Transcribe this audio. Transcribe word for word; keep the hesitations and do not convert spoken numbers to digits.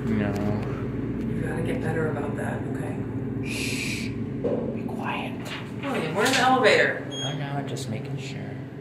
No. You gotta get better about that, okay? Shh. Be quiet. William, we're in the elevator. Oh no, just making sure.